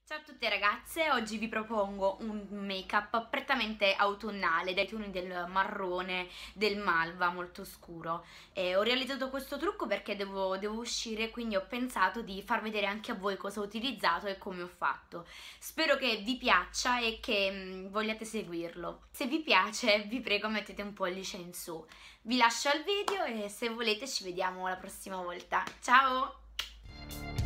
Ciao a tutte ragazze, oggi vi propongo un make-up prettamente autunnale, dai toni del marrone, del malva molto scuro. Ho realizzato questo trucco perché devo uscire, quindi ho pensato di far vedere anche a voi cosa ho utilizzato e come ho fatto. Spero che vi piaccia e che vogliate seguirlo. Se vi piace, vi prego mettete un pollice in su. Vi lascio al video e se volete ci vediamo la prossima volta. Ciao!